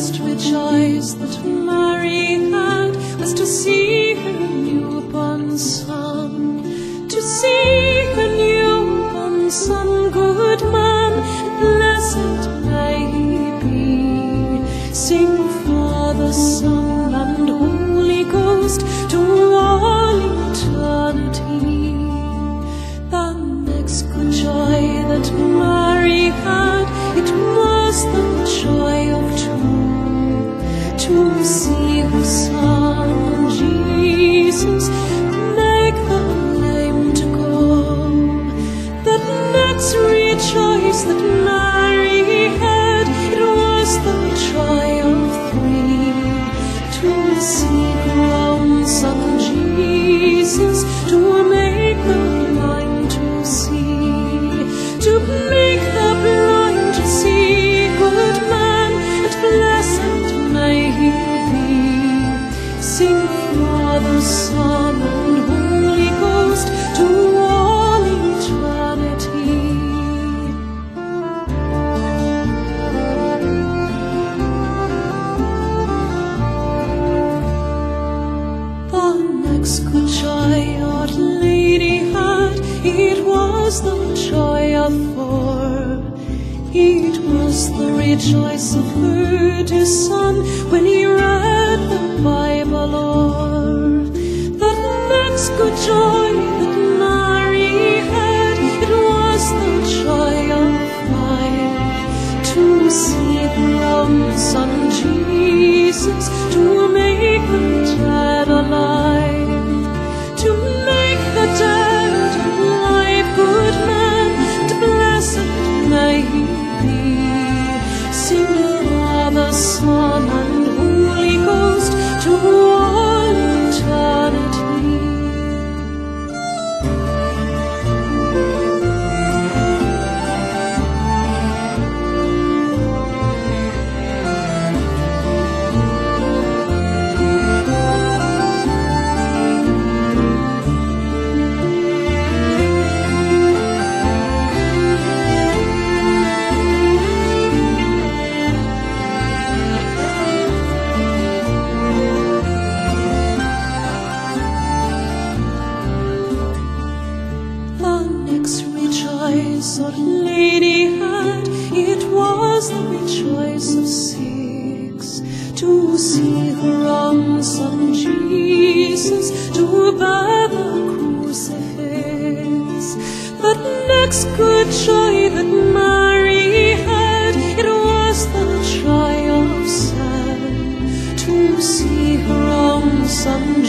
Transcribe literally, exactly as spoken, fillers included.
next rejoice that Mary had was to see her newborn son, to see her newborn son, good man, blessed may he be. Sing Father, Son, and Holy Ghost to all eternity. The next good joy that Mary had, it was the joy of two, to see her son Jesus make the lame to go. The next rejoice that Mary had, it was the joy of three, to see her own son Jesus, to make the blind to see, to make the blind to see, good man, and blessed may he be. Sing Father, Son, and Holy Ghost to all eternity. The next good joy Our Lady had, it was the joy of four. It was the rejoice of her dear son when he read the Bible o'er. The next good joy that Mary had, it was the joy of five, to see her own son Jesus, to make the dead alive, to make the dead alive, good man, and blessed may he be. Sing Father, Son, and Holy Ghost to all eternity. Our Lady had, it was the rejoice of six, to see her own son Jesus, to bear the crucifix. But next good joy that Mary had, it was the joy of seven, to see her own son